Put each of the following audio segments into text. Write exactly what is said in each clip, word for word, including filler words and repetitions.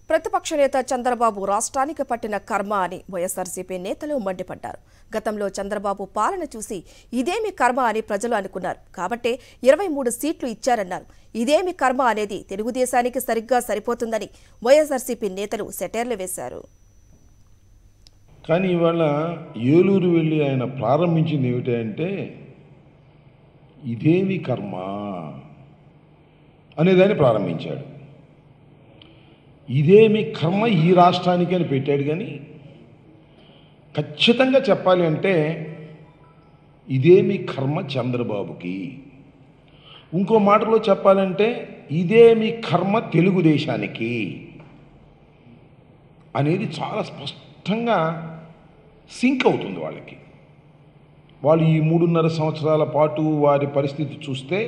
ప్రతిపక్ష నేత చంద్రబాబు రాష్ట్రానికి పట్టిన కర్మ అని వైఎస్ఆర్సీపీ నేతలు మండిపడ్డారు. గతంలో చంద్రబాబు పాలన చూసి ఇదేమి కర్మ అని ప్రజలు అనుకున్నారు. కాబట్టే ఇరవై మూడు సీట్లు ఇచ్చారన్నారు. ఇదేమి కర్మ అనేది తెలుగుదేశానికి సరిగ్గా సరిపోతుందని వైఎస్ఆర్సీపీ నేతలు సెటైర్లు వేశారు. కానీ ఇవాళ ఏలూరు వెళ్ళి ఆయన ప్రారంభించింది ఏమిటంటే ఇదేమి కర్మ అనేదాన్ని ప్రారంభించాడు. ఇదేమి కర్మ ఈ రాష్ట్రానికి అని పెట్టాడు. కానీ ఖచ్చితంగా చెప్పాలి అంటే ఇదేమి కర్మ చంద్రబాబుకి. ఇంకో మాటలో చెప్పాలంటే ఇదేమి కర్మ తెలుగుదేశానికి అనేది చాలా స్పష్టంగా సింక్ అవుతుంది వాళ్ళకి. వాళ్ళు ఈ మూడున్నర సంవత్సరాల పాటు వారి పరిస్థితి చూస్తే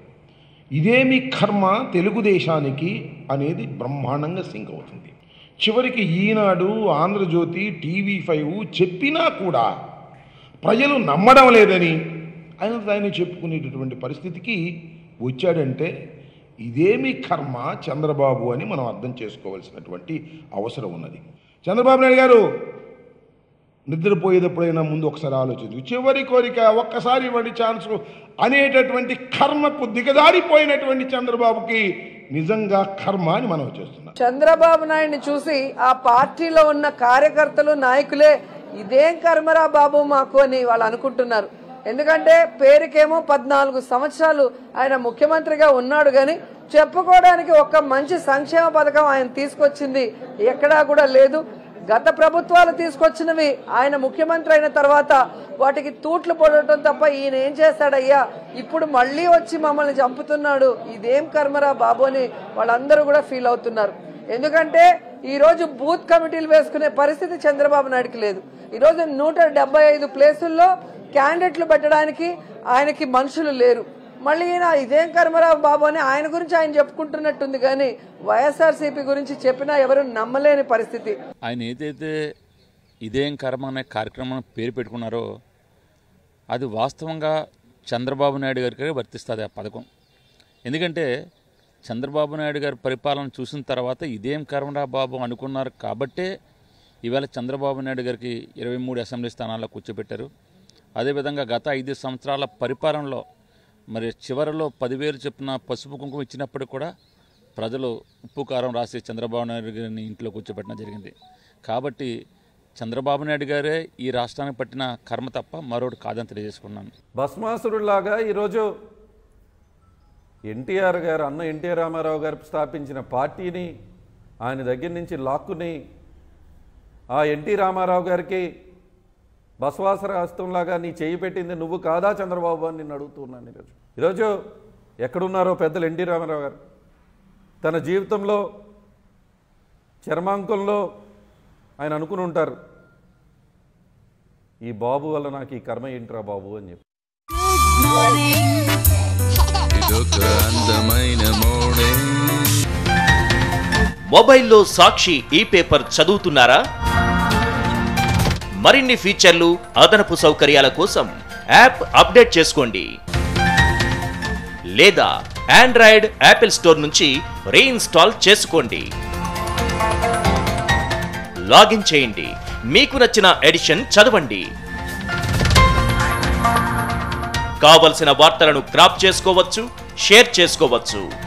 ఇదేమి కర్మ తెలుగుదేశానికి అనేది బ్రహ్మాండంగా సింక్ అవుతుంది. చివరికి ఈనాడు, ఆంధ్రజ్యోతి, టీవీ ఫైవ్ చెప్పినా కూడా ప్రజలు నమ్మడం లేదని ఆయన ఆయన చెప్పుకునేటటువంటి పరిస్థితికి వచ్చాడంటే ఇదేమి కర్మ చంద్రబాబు అని మనం అర్థం చేసుకోవాల్సినటువంటి అవసరం ఉన్నది. చంద్రబాబు నాయుడు గారు నిద్రపోయేటప్పుడైనా ముందు ఒకసారి ఆలోచించు, చివరి కోరిక ఒక్కసారి ఇవ్వండి ఛాన్స్ అనేటటువంటి కర్మకు దిగజారిపోయినటువంటి చంద్రబాబుకి నిజంగా కర్మ అని మనం చేస్తున్నాం. చంద్రబాబు నాయుడిని చూసి ఆ పార్టీలో ఉన్న కార్యకర్తలు, నాయకులే ఇదేం కర్మరా బాబు మాకు అని వాళ్ళు అనుకుంటున్నారు. ఎందుకంటే పేరుకేమో పద్నాలుగు సంవత్సరాలు ఆయన ముఖ్యమంత్రిగా ఉన్నాడు, కానీ చెప్పుకోవడానికి ఒక్క మంచి సంక్షేమ పథకం ఆయన తీసుకొచ్చింది ఎక్కడా కూడా లేదు. గత ప్రభుత్వాలు తీసుకొచ్చినవి ఆయన ముఖ్యమంత్రి అయిన తర్వాత వాటికి తూట్లు పడటం తప్ప ఈయన ఏం చేస్తాడయ్యా, ఇప్పుడు మళ్ళీ వచ్చి మమ్మల్ని చంపుతున్నాడు, ఇదేం కర్మరా బాబు అని వాళ్ళందరూ కూడా ఫీల్ అవుతున్నారు. ఎందుకంటే ఈ రోజు బూత్ కమిటీలు వేసుకునే పరిస్థితి చంద్రబాబు నాయుడుకి లేదు. ఈ రోజు నూట డెబ్బై ఐదు ప్లేసుల్లో క్యాండిడేట్లు పెట్టడానికి ఆయనకి మనుషులు లేరు. మళ్ళీ ఈయన ఇదేం కర్మరావు బాబు అని ఆయన గురించి ఆయన చెప్పుకుంటున్నట్టుంది, కానీ వైఎస్ఆర్సీపీ గురించి చెప్పినా ఎవరు నమ్మలేని పరిస్థితి. ఆయన ఏదైతే ఇదేం కర్మ అనే కార్యక్రమం పేరు పెట్టుకున్నారో అది వాస్తవంగా చంద్రబాబు నాయుడు గారికి వర్తిస్తుంది ఆ పథకం. ఎందుకంటే చంద్రబాబు నాయుడు గారి పరిపాలన చూసిన తర్వాత ఇదేం కర్మరా బాబు అనుకున్నారు కాబట్టే ఇవాళ చంద్రబాబు నాయుడు గారికి ఇరవై మూడు అసెంబ్లీ స్థానాల్లో కూర్చోబెట్టారు. అదేవిధంగా గత ఐదు సంవత్సరాల పరిపాలనలో మరి చివరిలో పదివేలు చెప్పిన పసుపు కుంకుమ ఇచ్చినప్పుడు కూడా ప్రజలు ఉప్పు కారం రాసి చంద్రబాబు నాయుడు గారిని ఇంట్లో కూర్చోబెట్టడం జరిగింది. కాబట్టి చంద్రబాబు నాయుడు గారే ఈ రాష్ట్రానికి పట్టిన కర్మ తప్ప మరొకటి కాదని తెలియజేసుకున్నాను. భస్మాసురులాగా ఈరోజు ఎన్టీఆర్ గారు, అన్న ఎన్టీ రామారావు గారు స్థాపించిన పార్టీని ఆయన దగ్గర నుంచి లాక్కుని ఆ ఎన్టీ రామారావు గారికి బసవాసర హస్తంలాగా నీ చేయి పెట్టింది నువ్వు కాదా చంద్రబాబు అని నేను అడుగుతున్నాను. ఈరోజు ఈరోజు ఎక్కడున్నారో పెద్దలు ఎన్టీ రామారావు గారు తన జీవితంలో చర్మాంకంలో ఆయన అనుకుని ఉంటారు, ఈ బాబు వల్ల నాకు ఈ కర్మ ఏంట్రా బాబు అని చెప్పి. మొబైల్లో సాక్షి ఈ పేపర్ చదువుతున్నారా? మరిన్ని ఫీచర్లు, అదనపు సౌకర్యాల కోసం యాప్ అప్డేట్ చేసుకోండి, లేదా ఆండ్రాయిడ్, యాపిల్ స్టోర్ నుంచి రీఇన్స్టాల్ చేసుకోండి. లాగిన్ చేయండి, మీకు నచ్చిన ఎడిషన్ చదవండి. కావలసిన వార్తలను క్రాప్ చేసుకోవచ్చు, షేర్ చేసుకోవచ్చు.